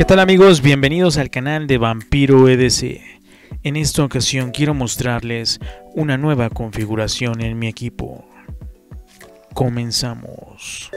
tal amigos? Bienvenidos al canal de Vampiro EDC. En esta ocasión quiero mostrarles una nueva configuración en mi equipo. Comenzamos.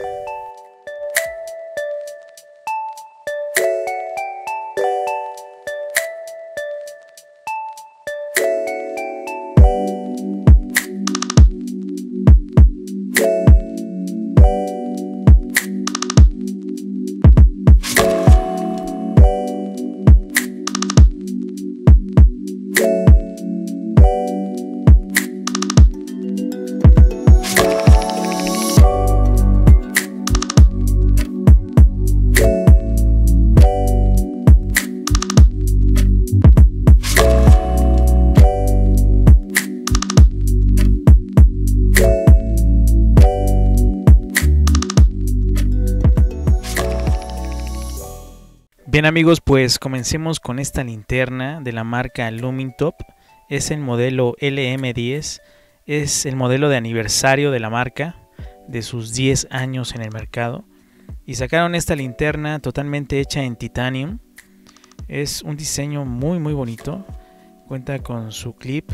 Bien amigos, pues comencemos con esta linterna de la marca Lumintop. Es el modelo LM10, es el modelo de aniversario de la marca, de sus 10 años en el mercado. Y sacaron esta linterna totalmente hecha en titanium. Es un diseño muy bonito, cuenta con su clip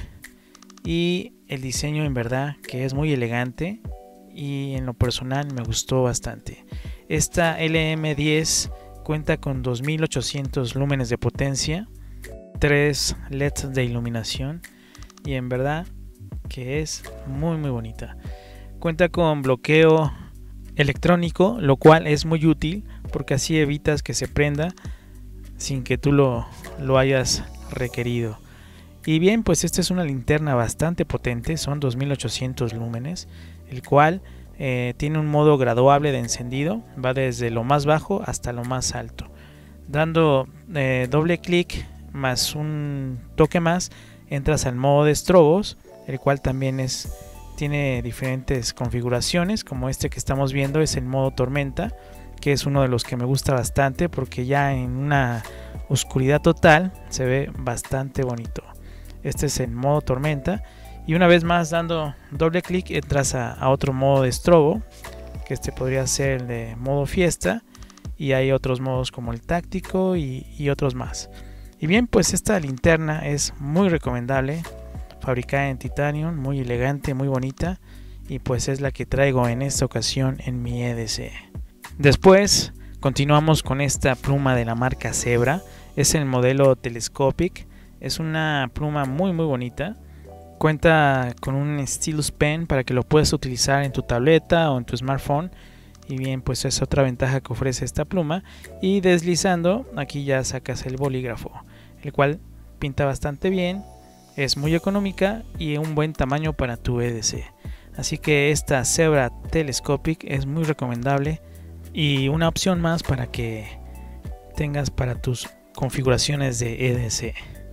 y el diseño en verdad que es muy elegante y en lo personal me gustó bastante. Esta LM10 cuenta con 2800 lúmenes de potencia, 3 LEDs de iluminación y en verdad que es muy bonita. Cuenta con bloqueo electrónico, lo cual es muy útil porque así evitas que se prenda sin que tú lo hayas requerido. Y bien, pues esta es una linterna bastante potente, son 2800 lúmenes, el cual tiene un modo graduable de encendido, va desde lo más bajo hasta lo más alto. Dando doble clic más un toque más, entras al modo de estrobos, el cual también tiene diferentes configuraciones, como este que estamos viendo es el modo tormenta, que es uno de los que me gusta bastante porque ya en una oscuridad total se ve bastante bonito. Este es el modo tormenta. Y una vez más dando doble clic entras a otro modo de estrobo, que este podría ser el de modo fiesta, y hay otros modos como el táctico y otros más. Y bien, pues esta linterna es muy recomendable, fabricada en titanium, muy elegante, muy bonita, y pues es la que traigo en esta ocasión en mi EDC. Después continuamos con esta pluma de la marca Zebra, es el modelo Telescopic, es una pluma muy bonita. Cuenta con un stylus pen para que lo puedas utilizar en tu tableta o en tu smartphone. Y bien, pues es otra ventaja que ofrece esta pluma. Y deslizando, aquí ya sacas el bolígrafo, el cual pinta bastante bien, es muy económica y un buen tamaño para tu EDC. Así que esta Zebra Telescopic es muy recomendable y una opción más para que tengas para tus configuraciones de EDC.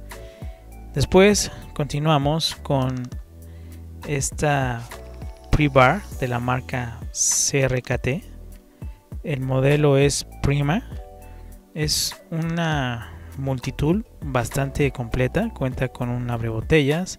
Después continuamos con esta Pre-Bar de la marca CRKT. El modelo es Prima. Es una multitool bastante completa. Cuenta con un abrebotellas,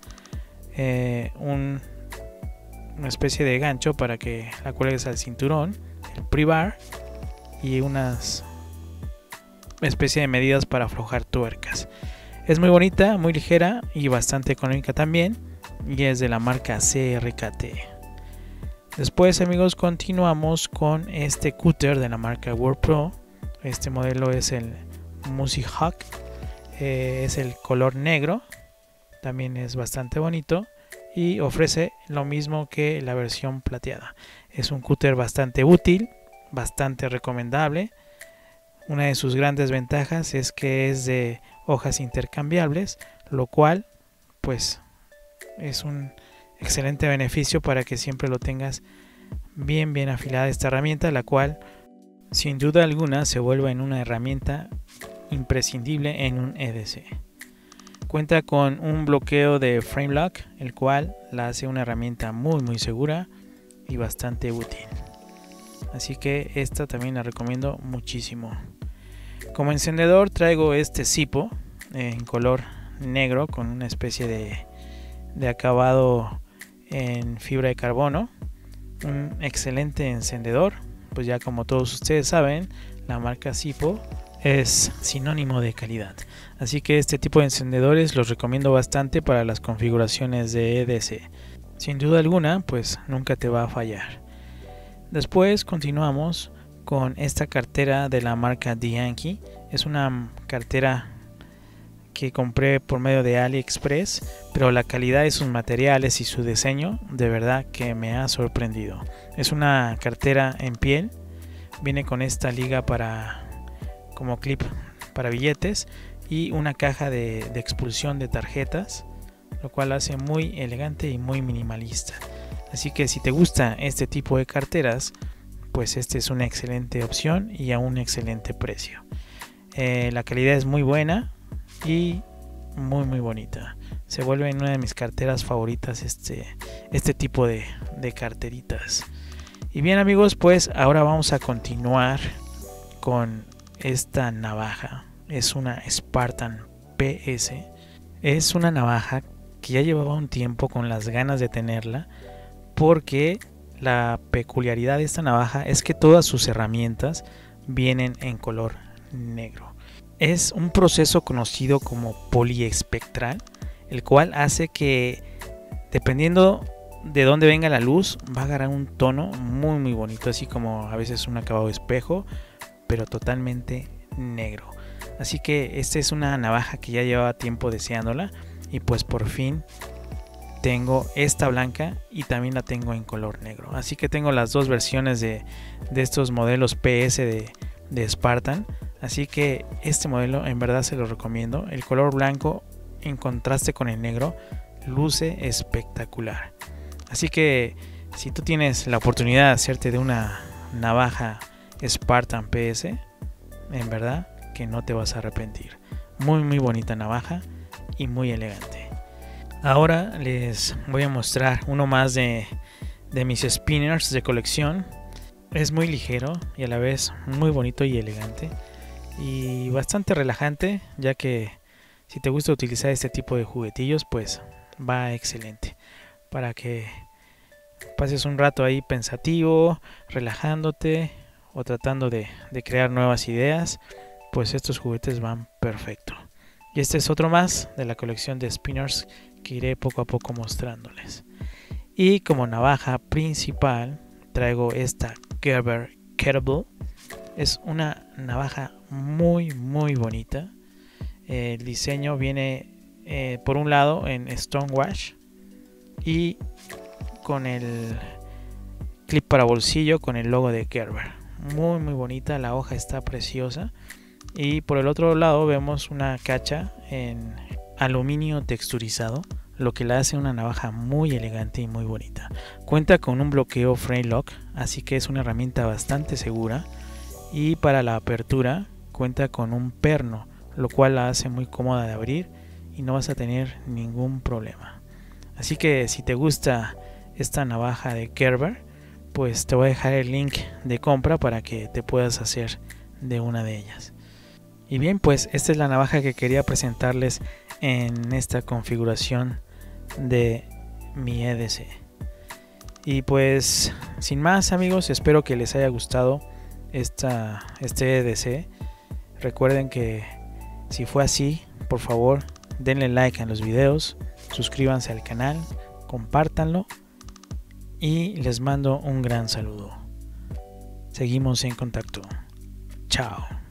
una especie de gancho para que la cuelgues al cinturón, el Pre-Bar y unas especie de medidas para aflojar tuercas. Es muy bonita, muy ligera y bastante económica también, y es de la marca CRKT. Después amigos continuamos con este cúter de la marca WordPro. Este modelo es el Music Hawk, es el color negro, también es bastante bonito y ofrece lo mismo que la versión plateada. Es un cúter bastante útil, bastante recomendable. Una de sus grandes ventajas es que es de hojas intercambiables, lo cual pues es un excelente beneficio para que siempre lo tengas bien afilada esta herramienta, la cual sin duda alguna se vuelve en una herramienta imprescindible en un EDC. Cuenta con un bloqueo de frame lock, el cual la hace una herramienta muy segura y bastante útil. Así que esta también la recomiendo muchísimo. Como encendedor traigo este Zippo en color negro con una especie de acabado en fibra de carbono. Un excelente encendedor, pues ya como todos ustedes saben, la marca Zippo es sinónimo de calidad. Así que este tipo de encendedores los recomiendo bastante para las configuraciones de EDC. Sin duda alguna, pues nunca te va a fallar. Después continuamos con esta cartera de la marca The Yankee. Es una cartera que compré por medio de AliExpress, pero la calidad de sus materiales y su diseño de verdad que me ha sorprendido. Es una cartera en piel, viene con esta liga como clip para billetes y una caja de expulsión de tarjetas, lo cual hace muy elegante y muy minimalista. Así que si te gusta este tipo de carteras, pues esta es una excelente opción y a un excelente precio. La calidad es muy buena y muy bonita. Se vuelve una de mis carteras favoritas este tipo de carteritas. Y bien amigos, pues ahora vamos a continuar con esta navaja. Es una Spartan PS. Es una navaja que ya llevaba un tiempo con las ganas de tenerla, porque la peculiaridad de esta navaja es que todas sus herramientas vienen en color negro. Es un proceso conocido como poliespectral, el cual hace que, dependiendo de dónde venga la luz, va a agarrar un tono muy bonito, así como a veces un acabado de espejo, pero totalmente negro. Así que esta es una navaja que ya llevaba tiempo deseándola, y pues por fin tengo esta blanca y también la tengo en color negro. Así que tengo las dos versiones de estos modelos PS de Spartan. Así que este modelo en verdad se lo recomiendo. El color blanco en contraste con el negro luce espectacular. Así que si tú tienes la oportunidad de hacerte de una navaja Spartan PS, en verdad que no te vas a arrepentir. Muy bonita navaja y muy elegante. Ahora les voy a mostrar uno más de mis spinners de colección. Es muy ligero y a la vez muy bonito y elegante, y bastante relajante, ya que si te gusta utilizar este tipo de juguetillos, pues va excelente para que pases un rato ahí pensativo, relajándote o tratando de crear nuevas ideas. Pues estos juguetes van perfecto. Y este es otro más de la colección de spinners que iré poco a poco mostrándoles. Y como navaja principal traigo esta Gerber Kettlebell. Es una navaja muy bonita. El diseño viene por un lado en Stonewash y con el clip para bolsillo con el logo de Gerber. Muy bonita, la hoja está preciosa. Y por el otro lado vemos una cacha en aluminio texturizado, lo que la hace una navaja muy elegante y muy bonita. Cuenta con un bloqueo frame lock, así que es una herramienta bastante segura. Y para la apertura cuenta con un perno, lo cual la hace muy cómoda de abrir y no vas a tener ningún problema. Así que si te gusta esta navaja de Gerber, pues te voy a dejar el link de compra para que te puedas hacer de una de ellas. Y bien, pues esta es la navaja que quería presentarles en esta configuración de mi EDC. Y pues sin más amigos, espero que les haya gustado este EDC. Recuerden que si fue así, por favor denle like a los videos, suscríbanse al canal, compártanlo y les mando un gran saludo. Seguimos en contacto. Chao.